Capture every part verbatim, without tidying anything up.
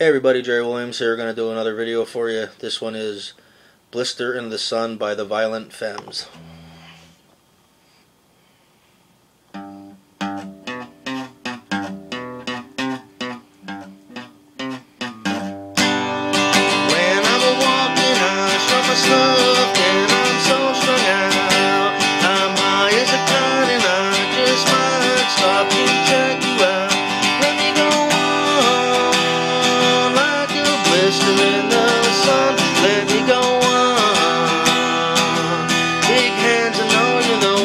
Hey everybody, Gerry Williams here, going to do another video for you. This one is Blister in the Sun by the Violent Femmes. Stuff and I'm so strung out. I'm high as a kite and I just might stop to check you out. Let me go on like a blister in the sun. Let me go on. Big hands, I know you're the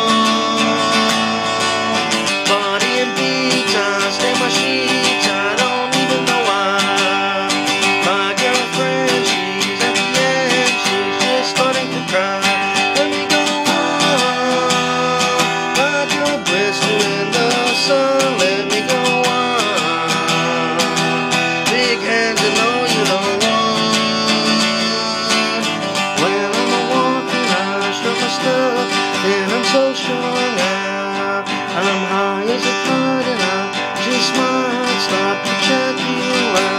one. Body and beats, I stay my sheets. I don't even know why. My girlfriend, she's at the end. Starting to cry. Let me go on like a blister in the sun. Let me go on. Big hands, I know you don't want. When I'm a walking, I strut my stuff and I'm so strung out. I'm high as a kite and I just might stop to check you out.